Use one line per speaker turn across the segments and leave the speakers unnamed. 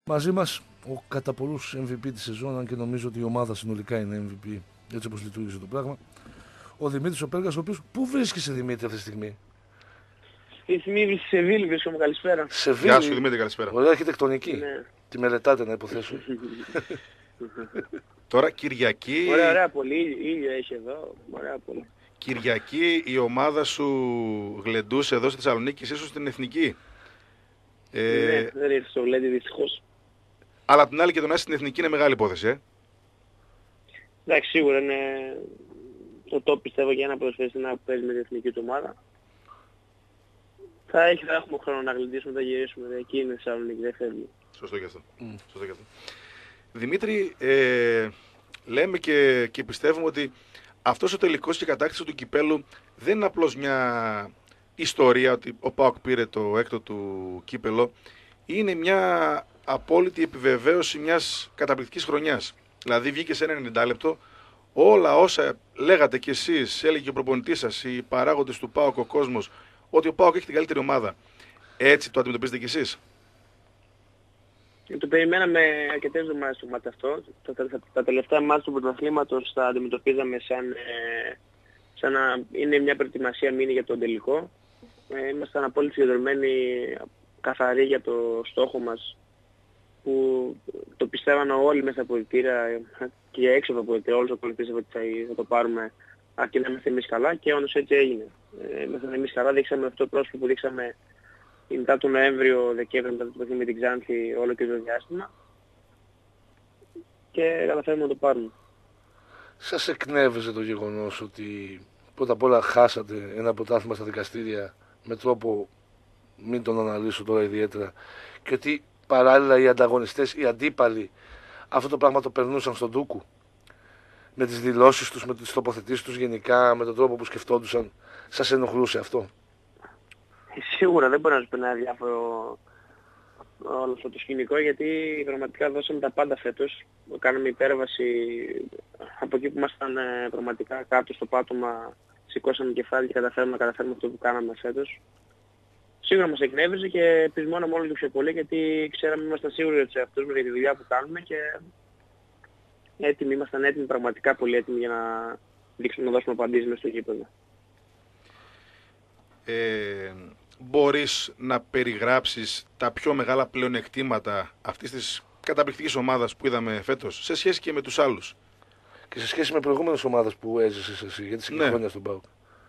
Μαζί μας ο κατά πολλούς MVP της σεζόν, αν και νομίζω ότι η ομάδα συνολικά είναι MVP, έτσι όπως λειτουργήσε το πράγμα. Ο Δημήτρης ο Πέργας, ο οποίος πού βρίσκεσαι, Δημήτρη, αυτή τη στιγμή?
Αυτή τη στιγμή στη Σεβίλη βρίσκομαι, καλησπέρα.
Σεβίλη.
Γεια σου Δημήτρη, καλησπέρα.
Ωραία αρχιτεκτονική.
Ναι.
Τη μελετάτε, να υποθέσω.
Τώρα Κυριακή.
Ωραία πολύ, ήλιο έχει εδώ. Ωραία πολύ.
Κυριακή η ομάδα σου γλεντούσε εδώ στη Θεσσαλονίκη, ίσως στην Εθνική.
Ναι, δεν ήρθε στο Γλέντι δυστυχώς.
Αλλά απ' την άλλη και το να είσαι στην Εθνική είναι μεγάλη υπόθεση,
Εντάξει, σίγουρα είναι το top, πιστεύω, για ένα ποδοσφαιριστή να παίζει με την εθνική του ομάδα. Θα έχουμε χρόνο να γλεντήσουμε, θα γυρίσουμε. Εκεί είναι η Θεσσαλονίκη, δεν φεύγει.
Σωστό και αυτό. Σωστό και αυτό. Δημήτρη, λέμε και πιστεύουμε ότι αυτός ο τελικός και κατάκτηση του κυπέλου δεν είναι απλώς μια ιστορία ότι ο ΠΑΟΚ πήρε το έκτο του κύπελο. Είναι μια απόλυτη επιβεβαίωση μιας καταπληκτικής χρονιάς. Δηλαδή βγήκε σε ένα 90 λεπτό, όλα όσα λέγατε κι εσείς, έλεγε και ο προπονητής σας, οι παράγοντες του ΠΑΟΚ, ο κόσμος, ότι ο ΠΑΟΚ έχει την καλύτερη ομάδα. Έτσι το αντιμετωπίζετε κι εσείς?
Το περιμέναμε αρκετές εβδομάδες το μάτι αυτό. Τα τελευταία μάτια του πρωταθλήματος τα αντιμετωπίζαμε σαν να είναι μια προετοιμασία μήνυ για τον τελικό. Ήμασταν απόλυτα συγκεντρωμένοι, καθαροί για το στόχο μας, που το πιστεύαν όλοι μέσα από αποδυτήρια και έξω από αποδυτήρια. Όλος ο πολιτής ότι θα το πάρουμε, αρκεί να είμαστε εμείς καλά, και όντως έτσι έγινε. Ήμασταν εμείς καλά, δείξαμε αυτό το πρόσωπο που δείξαμε μετά τον Νοέμβριο-Δεκέμβριο, μετά το παιχνίδι με την Ξάνθη, όλο και το διάστημα, και καταφέρουμε να το πάρουμε.
Σας εκνεύριζε το γεγονός ότι πρώτα απ' όλα χάσατε ένα πρωτάθλημα στα δικαστήρια με τρόπο, μην τον αναλύσω τώρα ιδιαίτερα, και ότι παράλληλα οι ανταγωνιστές, οι αντίπαλοι, αυτό το πράγμα το περνούσαν στον ντούκου? Με τις δηλώσεις τους, με τις τοποθετήσεις τους γενικά, με τον τρόπο που σκεφτόντουσαν, σας ενοχλούσε αυτό?
Σίγουρα δεν μπορεί να σου πει ένα διάφορο όλο αυτό το σκηνικό, γιατί πραγματικά δώσαμε τα πάντα φέτος. Κάναμε υπέρβαση από εκεί που ήμασταν πραγματικά κάτω στο πάτωμα, σηκώσαμε κεφάλι και καταφέραμε αυτό που κάναμε φέτος. Σίγουρα μας εκνεύριζε και πεισμόναμε όλο και πιο πολύ, γιατί ξέραμε, ήμασταν σίγουροι για τους εαυτούς μας, για τη δουλειά που κάνουμε, και ήμασταν έτοιμοι, πραγματικά πολύ έτοιμοι, για να δείξουμε, να δώσουμε απαντήσεις μες στο γήπεδο.
Μπορείς να περιγράψεις τα πιο μεγάλα πλεονεκτήματα αυτής της καταπληκτικής ομάδας που είδαμε φέτος, σε σχέση και με τους άλλους?
Και σε σχέση με προηγούμενες ομάδες που έζησες εσύ, γιατί είσαι και χρόνια στον ΠΑΟΚ.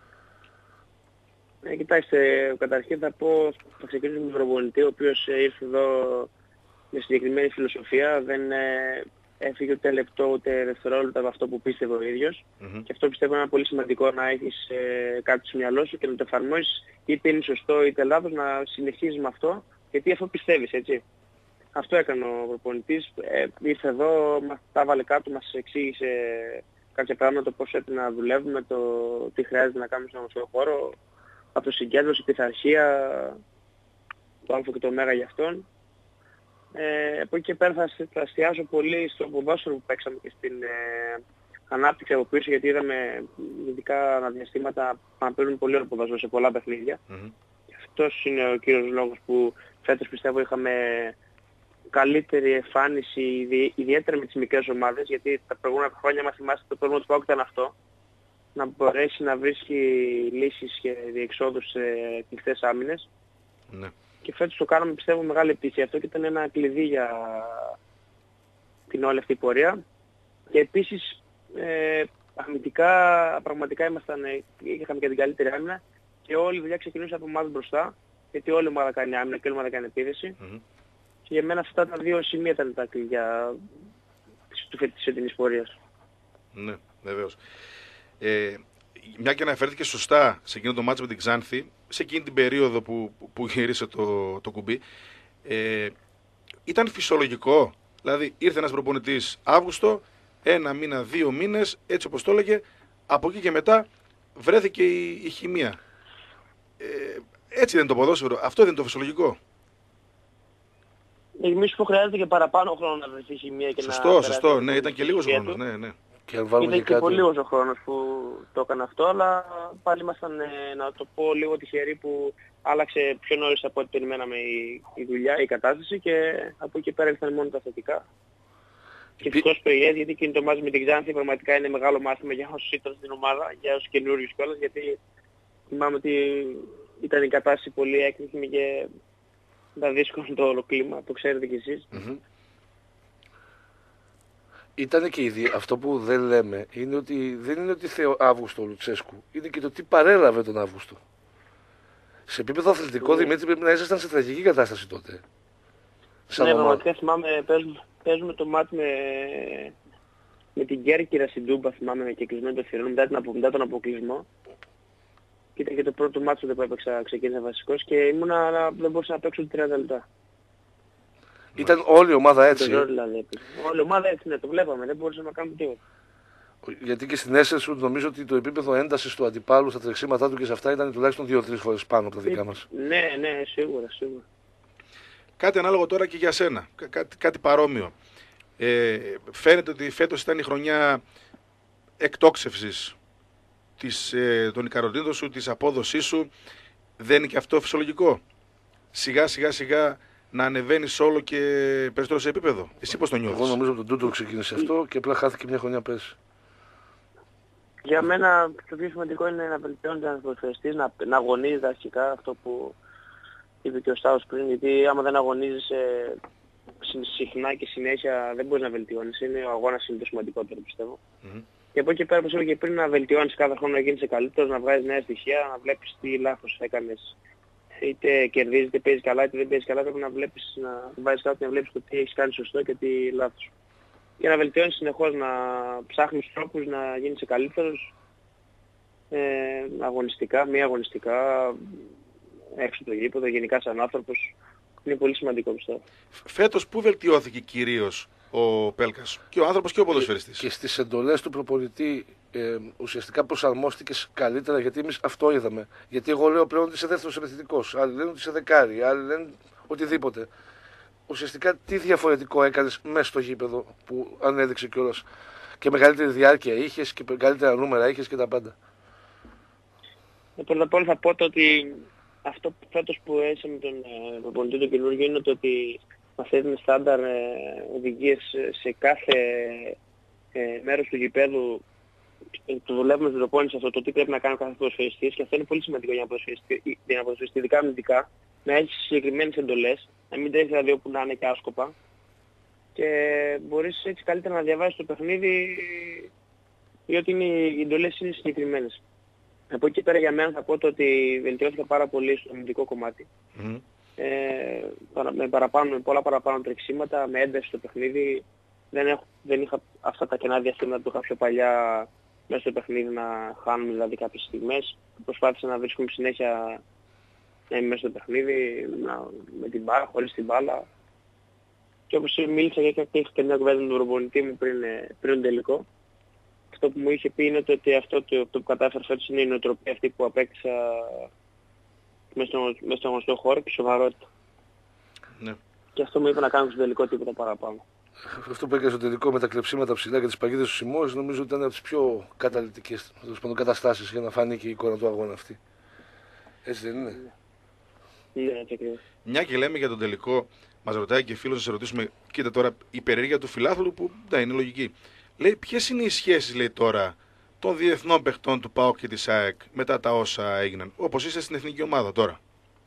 Κοιτάξτε, καταρχήν θα ξεκινήσω με τον προπονητή, ο οποίος ήρθε εδώ με συγκεκριμένη φιλοσοφία, δεν έφυγε ούτε λεπτό ούτε δευτερόλεπτο από αυτό που πίστευε ο ίδιος. Και αυτό πιστεύω είναι πολύ σημαντικό, να έχεις κάτι στο μυαλό σου και να το εφαρμόσεις, είτε είναι σωστό είτε λάθος, να συνεχίζεις με αυτό, γιατί αυτό πιστεύεις, έτσι. Αυτό έκανε ο προπονητής, ήρθε εδώ, μας τα βάλε κάτω, μας εξήγησε κάποια πράγματα, το πώς έπρεπε να δουλεύουμε, το τι χρειάζεται να κάνουμε στον χώρο, από το συγκέντρωση, πειθαρχία, το α και το ω για αυτόν. Από εκεί και πέρα θα εστιάσω πολύ στο ποδόσφαιρο που παίξαμε και στην ανάπτυξη από πίσω, γιατί είδαμε ειδικά αναδιαστήματα να παίρνουν πολύ ωραίο ποδόσφαιρο σε πολλά παιχνίδια. Και αυτός είναι ο κύριος λόγος που φέτος πιστεύω είχαμε καλύτερη εμφάνιση, ιδιαίτερα με τις μικρές ομάδες, γιατί τα προηγούμενα χρόνια, μας θυμάστε, το πρόβλημα του ΠΑΟΚ ήταν αυτό, να μπορέσει να βρίσκει λύσεις και διεξόδους σε κλειστές άμυνες.
Ναι.
Και φέτος το κάναμε, πιστεύω, μεγάλη επιτυχία. Αυτό και ήταν ένα κλειδί για την όλη αυτή πορεία. Και επίσης αμυντικά πραγματικά είχαμε και την καλύτερη άμυνα, και όλη η δουλειά ξεκινούσε από εμάς μπροστά, γιατί όλη η ομάδα κάνει άμυνα και όλη η ομάδα κάνει επίθεση. Και για μένα αυτά τα δύο σημεία ήταν τα κλειδιά της φετινής πορείας.
Ναι, βεβαίως. Μια και αναφέρθηκε σωστά σε εκείνο το μάτσο με την Ξάνθη, σε εκείνη την περίοδο που γύρισε το κουμπί, ήταν φυσιολογικό? Δηλαδή ήρθε ένας προπονητής Αύγουστο, 1 μήνα, 2 μήνες, έτσι όπως το έλεγε, από εκεί και μετά βρέθηκε η χημεία. Έτσι δεν είναι το ποδόσφαιρο? Αυτό δεν είναι το φυσιολογικό?
Εμείς που χρειάζεται και παραπάνω χρόνο να βρεθεί η χημεία και
σωστό, ναι, ήταν και λίγος χρόνος, ναι.
Και ήταν
και πολύ λίγος ο χρόνος που το έκανα αυτό, αλλά πάλι ήμασταν, να το πω λίγο, τυχεροί που άλλαξε πιο νωρίς από ό,τι περιμέναμε η δουλειά, η κατάσταση και από εκεί πέρα ήρθαν μόνο τα θετικά. Και ευτυχώς περιέζει, γιατί εκείνο το μάτς με την Ξάνθη πραγματικά είναι μεγάλο μάθημα για όσους ήταν στην ομάδα, για όσους καινούριους κιόλας, γιατί θυμάμαι ότι ήταν η κατάσταση πολύ έκρηθμη και ήταν δύσκολο το όλο κλίμα, το ξέρετε κι εσείς.
Ήταν και αυτό που δεν λέμε είναι ότι δεν είναι ότι ήρθε Αύγουστο ο Λουτσέσκου, είναι και το τι παρέλαβε τον Αύγουστο. Σε επίπεδο αθλητικό, Δημήτρη, πρέπει να ήσασταν σε τραγική κατάσταση τότε.
Ναι, πραγματικά θυμάμαι, παίζουμε το μάτι με την Κέρκυρα στην Τούμπα, θυμάμαι, και κλεισμένο το θηρόν μετά τον αποκλεισμό. Και ήταν και το πρώτο μάτι που έπαιξα, ξεκίνησα βασικός και δεν μπορούσα να παίξω 30 λεπτά.
Ήταν όλη η ομάδα έτσι.
Δηλαδή. Όλη η ομάδα έτσι, ναι, το βλέπαμε, δεν μπορούσαμε να κάνουμε τίποτα.
Γιατί και στην αίσθηση σου νομίζω ότι το επίπεδο έντασης του αντιπάλου στα τρεξίματά του και σε αυτά ήταν τουλάχιστον 2-3 φορές πάνω από τα δικά μας.
Ναι, σίγουρα.
Κάτι ανάλογο τώρα και για σένα, κάτι παρόμοιο. Φαίνεται ότι φέτος ήταν η χρονιά εκτόξευσης των ικανοτήτων σου, της απόδοσής σου. Δεν είναι και αυτό φυσιολογικό? Σιγά να ανεβαίνεις όλο και περισσότερο σε επίπεδο. Εσύ πώς το νιώθεις?
Εγώ νομίζω ότι τον Τούτο ξεκίνησε αυτό και απλά χάθηκε μια χρονιά πέρσι.
Για μένα το πιο σημαντικό είναι να βελτιώνεται ένας ποδοσφαιριστής, να αγωνίζεται αρχικά, αυτό που είπε και ο Σταύρος πριν, γιατί άμα δεν αγωνίζεσαι συχνά και συνέχεια δεν μπορείς να βελτιώνεις. Ο αγώνας είναι το σημαντικότερο, πιστεύω. Και από εκεί πέρα, όπως είπα και πριν, να βελτιώνεις κάθε χρόνο, να γίνεις καλύτερος, να βγάζεις νέα στοιχεία, να βλέπεις τι λάθος έκανες. Είτε κερδίζεις, είτε παίζεις καλά, είτε δεν παίζεις καλά, πρέπει να βλέπεις, να βάζεις κάτω και να βλέπεις το τι έχεις κάνει σωστό και τι λάθος. Και να βελτιώνεις συνεχώς, να ψάχνεις τρόπους να γίνεις καλύτερος, αγωνιστικά, μη αγωνιστικά, έξω το γήπεδο, γενικά σαν άνθρωπος. Είναι πολύ σημαντικό, πιστεύω.
Φέτος πού βελτιώθηκε κυρίως ο Πέλκας, και ο άνθρωπος και ο ποδοσφαιριστής?
Και στις εντολές του προπονητή ουσιαστικά προσαρμόστηκες καλύτερα, γιατί εμείς αυτό είδαμε. Γιατί εγώ λέω πλέον ότι είσαι δεύτερος επιθετικός, άλλοι λένε ότι είσαι δεκάρι, άλλοι λένε οτιδήποτε. Ουσιαστικά τι διαφορετικό έκανες μέσα στο γήπεδο που ανέδειξε κιόλας? Και μεγαλύτερη διάρκεια είχες και μεγαλύτερα νούμερα είχες και τα πάντα.
Πρώτα απ' όλα θα πω ότι αυτό που φέτος που έζησα με τον προπονητή του καινούργιο είναι το ότι μας έδινε στάνταρ οδηγίες σε κάθε μέρος του γηπέδου. Το δουλεύουμε στην προπόνηση αυτό, το τι πρέπει να κάνει ο κάθε ποδοσφαιριστής, και αυτό είναι πολύ σημαντικό για να ποδοσφαιριστεί, ειδικά αμυντικά, να έχει συγκεκριμένες εντολές, να μην τρέχει δηλαδή όπου να είναι και άσκοπα, και μπορείς έτσι καλύτερα να διαβάσεις το παιχνίδι, διότι οι εντολές είναι συγκεκριμένες. Από εκεί πέρα για μένα θα πω ότι βελτιώθηκα πάρα πολύ στο αμυντικό κομμάτι. Με πολλά παραπάνω τρεξίματα, με ένταση στο παιχνίδι. Δεν είχα αυτά τα κενά διαστήματα που είχα πιο παλιά μέσα στο παιχνίδι, να χάνουμε δηλαδή κάποιες στιγμές. Προσπάθησα να βρίσκουμε συνέχεια να είμαι μέσα στο παιχνίδι, με την μπάλα, χωρίς την μπάλα. Και όπως μίλησα και είχα και μια κουβέντα με τον προπονητή μου πριν τον τελικό. Αυτό που μου είχε πει είναι ότι αυτό που κατάφερα φέτος είναι η νοοτροπία αυτή που απέκτησα μέσα στον γνωστό χώρο και σοβαρότητα.
Ναι.
Και αυτό μου είπε να κάνω στο τελικό τίποτα παραπάνω.
Αυτό που έκανε στο τελικό με τα κλεψίματα ψηλά και τις παγίδες του Σιμώης, νομίζω ότι ήταν από τις πιο καταλυτικές καταστάσεις για να φανεί και η εικόνα του αγώνα αυτή. Έτσι δεν είναι?
Ναι, έτσι ακριβώς.
Μια και λέμε για τον τελικό, μας ρωτάει και φίλος να σε ρωτήσουμε, κοίτα τώρα η περιέργεια του φιλάθλου που ναι, είναι λογική. Λέει, ποιες είναι οι σχέσεις, λέει, τώρα των διεθνών παιχτών του ΠΑΟΚ και της ΑΕΚ μετά τα όσα έγιναν, όπως είσαι στην εθνική ομάδα τώρα?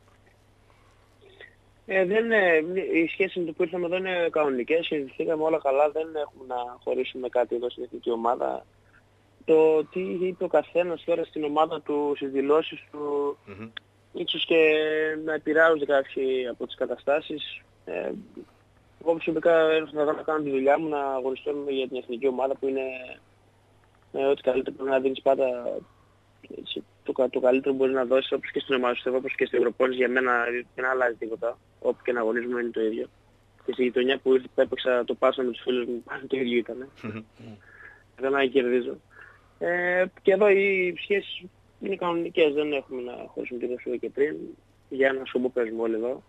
Οι σχέσεις που ήρθαμε εδώ είναι κανονικές, συζητηθήκαμε όλα καλά, δεν έχουμε να χωρίσουμε κάτι εδώ στην εθνική ομάδα. Το τι είπε ο καθένας τώρα στην ομάδα του, στις δηλώσεις του, ίσως και να επηρεάζονται κάποιοι από τις καταστάσεις. Εγώ προσωπικά έρχομαι εδώ να κάνω τη δουλειά μου, να αγωνιστώ για την εθνική ομάδα που είναι ό,τι καλύτερο πρέπει να δίνεις πάντα. Το καλύτερο μπορεί να δώσεις, όπως και στην ομάδα σου, όπως και στην προπόνηση. Για μένα δεν αλλάζει τίποτα, όπου και να αγωνίζουμε είναι το ίδιο. Και στη γειτονιά που έπαιξα το πάσα με τους φίλους μου, πάλι το ίδιο ήταν. Δεν να κερδίζω. Και εδώ οι σχέσεις είναι κανονικές, δεν έχουμε να χωρίσουμε τίποτα σου και πριν. Για ένα σκοπό παίζουμε όλοι εδώ.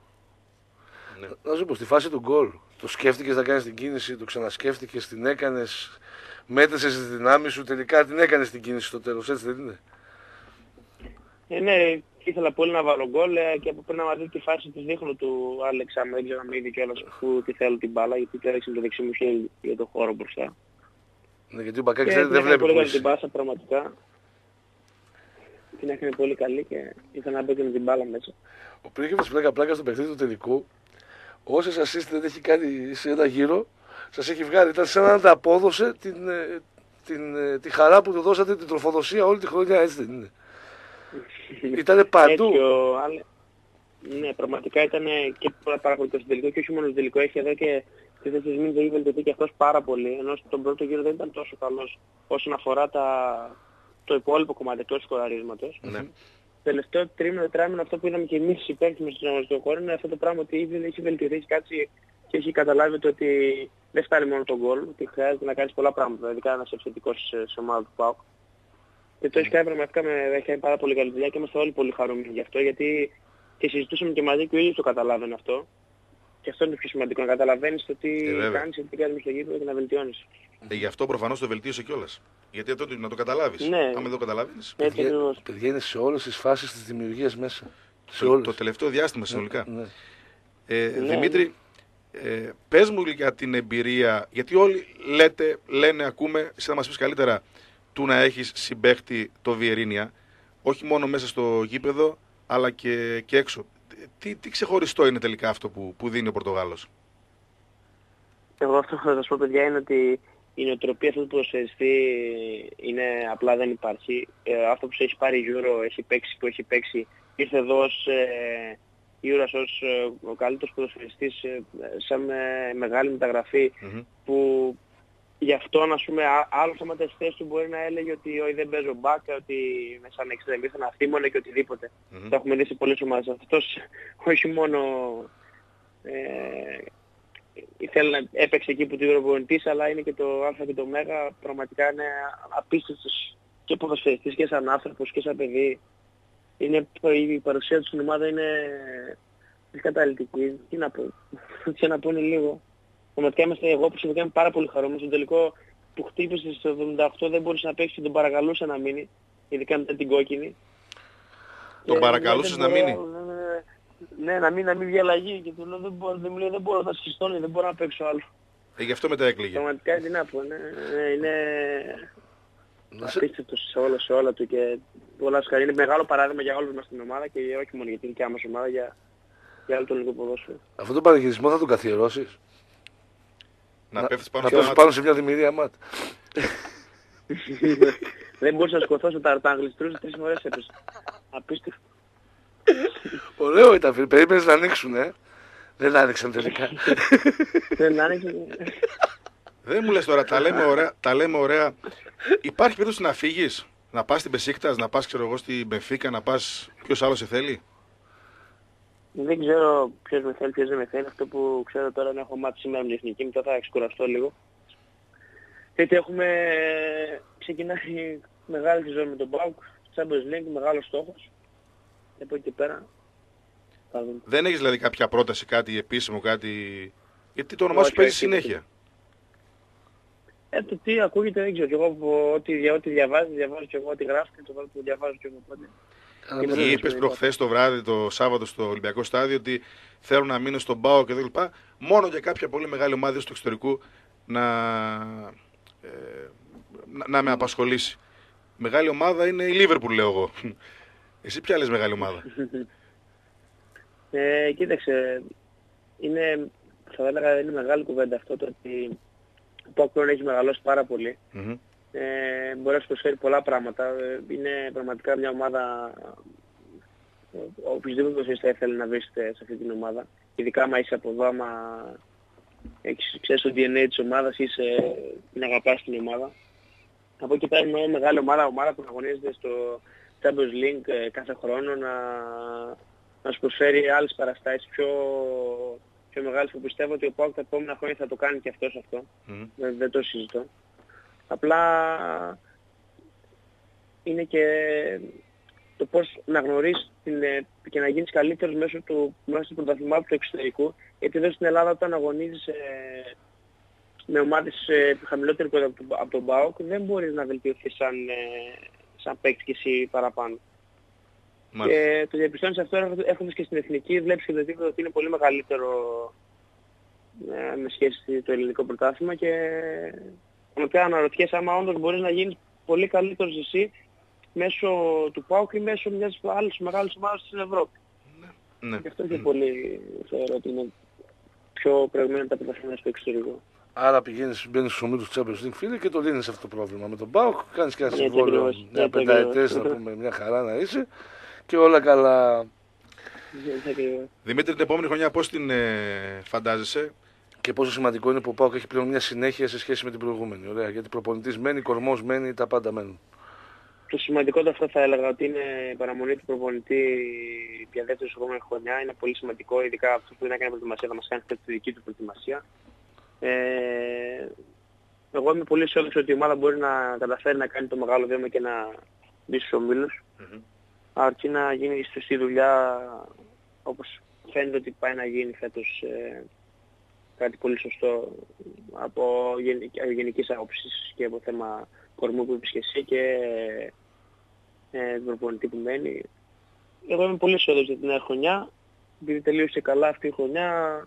Να σου πω, στη φάση του γκολ, το σκέφτηκες να κάνεις την κίνηση, το ξανασκέφτηκες, την έκανες, μέτρησες τις δυνάμεις σου, τελικά την έκανες την κίνηση στο τέλος, έτσι δεν είναι?
Ναι, ήθελα πολύ να βάλω γκολ και από πριν να μαζί τη φάση της δείχνω του Άλεξ, άμα δεν ξέρω να με είδε κιόλας που τη θέλω την μπάλα, γιατί το έδειξε με το δεξί μου χέρι για το χώρο μπροστά.
Ναι, γιατί ο Μπακάκης
Και
δεν βλέπει
πολύ
που
καλή την
είσαι.
πάσα πραγματικά. Την έκανε πολύ καλή και ήθελα να μπω και με την μπάλα μέσα.
Ο πρίγκιπας πλάκα στο παιχνίδι του τελικού, όσες assist δεν έχει κάνει σε ένα γύρο, σας έχει βγάλει. Ήταν σαν να ανταπόδωσε τη χαρά που του δώσατε, την τροφοδοσία όλη τη χρονιά, έτσι δεν είναι? Ήτανε παντού.
Έτσι, ναι, πραγματικά ήταν και πάρα πολύ στο τελικό και όχι μόνο στο τελικό. Έχει εδώ και στις 4 μήνες έχει βελτιωθεί και αυτός πάρα πολύ. Ενώ στον πρώτο γύρο δεν ήταν τόσο καλός όσον αφορά το υπόλοιπο κομμάτι του σκοραρίσματος.
Ναι.
Τελευταίο τρίμηνο, αυτό που είδαμε και εμείς οι παίκτες στον χώρο είναι αυτό το πράγμα ότι ήδη έχει βελτιωθεί, έχει κάτσει και έχει καταλάβει το ότι δεν φτάνει μόνο τον γκολ, ότι χρειάζεται να κάνεις πολλά πράγματα, ειδικά ένας επιθετικός σε ομάδα του ΠΑΟΚ. Και το έχει κάνει πραγματικά έχει κάνει πάρα πολύ καλή δουλειά και είμαστε όλοι πολύ χαρούμενοι γι' αυτό, γιατί και συζητούσαμε και μαζί και ο ίδιος το καταλάβαινε αυτό. Και αυτό είναι το πιο σημαντικό, να καταλαβαίνεις το τι κάνεις και τι κάνεις στο γήπεδο και να βελτιώνεις.
Γι' αυτό προφανώς το βελτίωσε κιόλας. Γιατί αυτό να το καταλάβεις.
Ναι.
Αν δεν το καταλάβεις.
Έτσι ακριβώς.
Παιδιά είναι σε όλες τις φάσεις της δημιουργίας μέσα. Σε
Το
όλες.
τελευταίο διάστημα συνολικά.
Ναι.
Δημήτρη, πες μου για την εμπειρία, γιατί όλοι λένε, ακούμε, εσύ να μας πεις καλύτερα, του να έχεις συμπαίχτη το Βιερίνια, όχι μόνο μέσα στο γήπεδο, αλλά και έξω. Τι ξεχωριστό είναι τελικά αυτό που δίνει ο Πορτογάλος?
Εγώ αυτό που θα σας πω, παιδιά, είναι ότι η νοοτροπία αυτού του ποδοσφαιριστή είναι απλά δεν υπάρχει. Αυτό που έχει πάρει Euro, έχει παίξει που έχει παίξει, ήρθε εδώ ως Euros ως ο καλύτερος ποδοσφαιριστής σαν μεγάλη μεταγραφή που γι' αυτό, ας πούμε, άλλος άμα τις θέσεις του μπορεί να έλεγε ότι όχι δεν παίζω μπακ, ότι με σαν εξτρέμ ήρθαν αυθήμονα και οτιδήποτε. Το έχουμε δει σε πολλές ομάδες. Αυτός όχι μόνο έπαιξε εκεί που του προπονητής, αλλά είναι και το Α και το Μ, πραγματικά είναι απίστευτος και ποδοσφαιριστής και σαν άνθρωπος και σαν παιδί. Η παρουσία του στην ομάδα είναι καταλυτική. Τι να πω, τι να πούνε λίγο. Πραγματικά εγώ προσωπικά είμαι πάρα πολύ χαρούμενος. Στο τελικό που χτύπησε στο 78 δεν μπορούσε να παίξει και τον παρακαλούσε να μείνει, ειδικά μετά την κόκκινη.
Τον παρακαλούσες να μείνει?
Ναι, να μην βγει αλλαγή και του λέω δεν μπορώ να σχιστώνει, δεν μπορώ να παίξω άλλο.
Γι' αυτό μετά έκλαιγε.
Πραγματικά τι να πω, είναι απίστευτος σε όλα του και πολλά συγχαρητήρια. Είναι μεγάλο παράδειγμα για όλους μας στην ομάδα και όχι μόνο για την δικιά μας ομάδα, για όλο το ελληνικό ποδόσφαιρο.
Αυτό τον παραγγελισμό θα τον καθιερώσεις?
Να πέφτεις
πάνω σε μια δημιουργία μάτ.
Δεν μπορούσα να σκοτώσω τα αγγλιστρούς 3 φορές έπεσε. Απίστευτο.
Ωραίο ήταν, περίμενες να ανοίξουν, Δεν άνοιξαν τελικά.
Δεν άνοιξαν.
Δεν μου λες τώρα, τα λέμε ωραία. Υπάρχει περίπτωση να φύγεις, να πας στην Μπεσίκτας, να πας ξέρω εγώ στην Μπενφίκα, να πας, ποιος άλλος σε θέλει?
Δεν ξέρω ποιος με θέλει, ποιος δεν με θέλει. Αυτό που ξέρω τώρα είναι έχω μάθει σήμερα με την εθνική, μετά θα ξεκουραστώ λίγο. Γιατί ξεκινάει μεγάλη τη ζώνη με τον ΠΑΟΚ, Champions League, μεγάλος στόχος. Και από εκεί και πέρα θα δούμε.
Δεν έχεις δηλαδή κάποια πρόταση, κάτι επίσημο, κάτι? Γιατί το όνομά σου παίζει συνέχεια.
Το τι ακούγεται δεν ξέρω. Και εγώ ό,τι διαβάζω και εγώ ό,τι γράφω και το που διαβάζω και εγώ πότε.
Είπες προχθές το βράδυ, το Σάββατο στο Ολυμπιακό Στάδιο, ότι θέλω να μείνω στον ΠΑΟΚ και κλπ. Μόνο για κάποια πολύ μεγάλη ομάδα στο εξωτερικού να με απασχολήσει. Μεγάλη ομάδα είναι η Λίβερπουλ, λέω εγώ. Εσύ ποια λες μεγάλη ομάδα?
Κοίταξε, θα έλεγα είναι μεγάλη κουβέντα αυτό το ότι ο ΠΑΟΚ πλέον έχει μεγαλώσει πάρα πολύ. Μπορεί να σου προσφέρει πολλά πράγματα. Είναι πραγματικά μια ομάδα, οποιοδήποτε εσείς θα ήθελε να βρίσκεται σε αυτή την ομάδα. Ειδικά άμα είσαι από εδώ, άμα ξέρεις το DNA της ομάδας, την αγαπάς την ομάδα. Από εκεί πέρα είναι μια μεγάλη ομάδα που αγωνίζεται στο Champions League κάθε χρόνο να σου προσφέρει άλλες παραστάσεις πιο μεγάλες που πιστεύω ότι ο ΠΑΟΚ τα επόμενα χρόνια θα το κάνει και αυτός αυτό. Δεν το συζητώ. Απλά είναι και το πώς να γνωρίσεις και να γίνεις καλύτερος μέσω του πρωταθλημάτου του εξωτερικού. Γιατί εδώ στην Ελλάδα όταν αγωνίζεις με ομάδες χαμηλότερο από τον ΠΑΟΚ δεν μπορείς να βελτιωθείς σαν παίκτης και εσύ παραπάνω. Και το διαπιστώνεις αυτό έρχοντας και στην εθνική, βλέπεις και το επίπεδο ότι είναι πολύ μεγαλύτερο με σχέση το ελληνικό πρωτάθλημα και πραγματικά αναρωτιέσαι άμα όντως μπορείς να γίνεις πολύ καλύτερος εσύ μέσω του ΠΑΟΚ ή μέσω μιας άλλης μεγάλης ομάδας στην Ευρώπη.
Ναι.
Γι' αυτό και πολύ θεωρώ ότι είναι πιο προηγμένα τα πρωταθλήματα στο εξωτερικό.
Άρα μπαίνεις στους ομίλους του Champions League, φίλε, και το λύνεις αυτό το πρόβλημα. Με τον ΠΑΟΚ κάνεις και ένα συμβόλαιο, μια πενταετές, να πούμε, μια χαρά να είσαι και όλα καλά.
Δημήτρη, την επόμενη χρονιά πώς την φαντάζεσαι?
Και πόσο σημαντικό είναι που ο ΠΑΟΚ έχει πλέον μια συνέχεια σε σχέση με την προηγούμενη. Ωραία, γιατί προπονητής μένει, κορμός μένει, τα πάντα μένουν.
Το σημαντικό αυτό θα έλεγα ότι είναι η παραμονή του προπονητή για δεύτερη επόμενη χρονιά. Είναι πολύ σημαντικό, ειδικά αυτό που δεν έκανε προετοιμασία, θα μας κάνει τη δική του προετοιμασία. Εγώ είμαι πολύ αισιόδοξος ότι η ομάδα μπορεί να καταφέρει να κάνει το μεγάλο βήμα και να μπει στους ομίλους. Αρκεί να γίνει η σωστή δουλειά, όπως φαίνεται ότι πάει να γίνει φέτος, κάτι πολύ σωστό από γενικής άποψης και από θέμα κορμού που είπες και εσύ και τον προπονητή που μένει. Εγώ είμαι πολύ αισιόδοξος για την νέα χρονιά, επειδή τελείωσε καλά αυτή η χρονιά,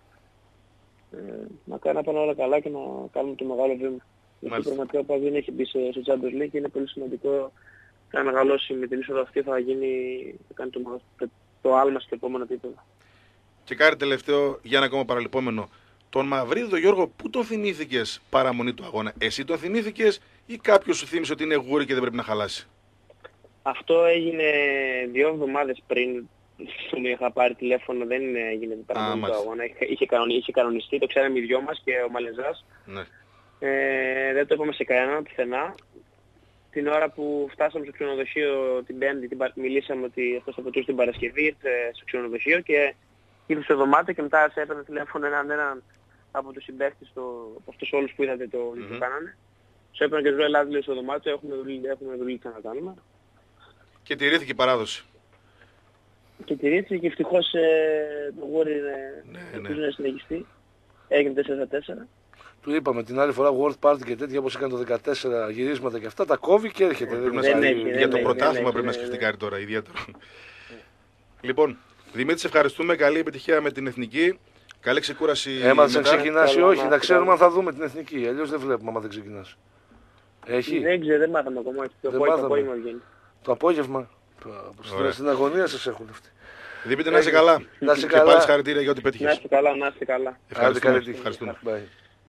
να πάνε όλα καλά και να κάνουμε το μεγάλο βήμα. Γιατί πραγματικά ο ΠΑΟΚ δεν έχει μπει στο Champions League και είναι πολύ σημαντικό να μεγαλώσει με την είσοδο αυτή, θα κάνει το άλμα στο επόμενο επίπεδο.
Και κάτι τελευταίο για ένα ακόμα παραλυπόμενο. Τον Μαυρίδη τον Γιώργο, πού τον θυμήθηκες παραμονή του αγώνα? Εσύ τον θυμήθηκες ή κάποιος σου θύμισε ότι είναι γούρι και δεν πρέπει να χαλάσει?
Αυτό έγινε 2 εβδομάδες πριν. Τον είχα πάρει τηλέφωνο, δεν έγινε παραμονή του αγώνα. Είχε κανονιστεί, το ξέραμε οι δυο μας και ο Μαλεζάς.
Ναι.
Δεν το είπαμε σε κανέναν πουθενά. Την ώρα που φτάσαμε στο ξενοδοχείο την Πέμπτη, μιλήσαμε ότι αυτό θα πετούσε την Παρασκευή, ήρθε στο ξενοδοχείο και ήρθε στο δωμάτιο και μετά σε έπαιρνε τηλέφωνο έναν από τους συμπαίχτες, από αυτούς όλους που είδατε το κάνανε. Σε έπαιρνε και του λέει στο δωμάτιο, έχουμε δουλίτσα να κάνουμε.
Και τηρήθηκε η παράδοση.
Και τηρήθηκε και ευτυχώς το γόρι ελπίζω να συνεχιστεί. Έγινε 4-4.
Του είπαμε την άλλη φορά World Party και τέτοια όπως έκανε το 14 γυρίσματα και αυτά, τα κόβει και έρχεται.
Για το πρωτάθλημα πρέπει να σκεφτεί κάτι τώρα ιδιαίτερο. Λοιπόν, Δημήτρη, σε ευχαριστούμε. Καλή επιτυχία με την εθνική. Καλή ξεκούραση.
Έμαθες αν ξεκινάσει ή όχι, να ξέρουμε αν θα δούμε την εθνική. Αλλιώς δεν βλέπουμε άμα δεν ξεκινάσει. Έχει.
Δεν ξέρω, δεν μάθαμε ακόμα.
Το απόγευμα. Στην αγωνία σας έχουν αυτοί.
Δημήτρη, να είσαι καλά.
Να είσαι
καλά. Και πάλι συγχαρητήρια για ό,τι πέτυχες.
Να είστε καλά, να είστε καλά.
Ευχαριστούμε.